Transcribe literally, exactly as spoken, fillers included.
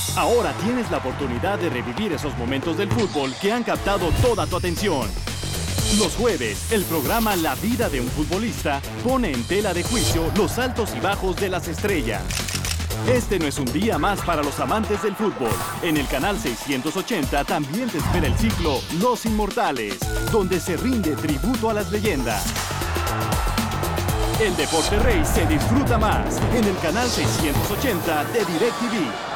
Ahora tienes la oportunidad de revivir esos momentos del fútbol que han captado toda tu atención. Los jueves, el programa La vida de un futbolista pone en tela de juicio los altos y bajos de las estrellas. Este no es un día más para los amantes del fútbol. En el canal seiscientos ochenta también te espera el ciclo Los Inmortales, donde se rinde tributo a las leyendas. El Deporte Rey se disfruta más en el canal seiscientos ochenta de DirecTV.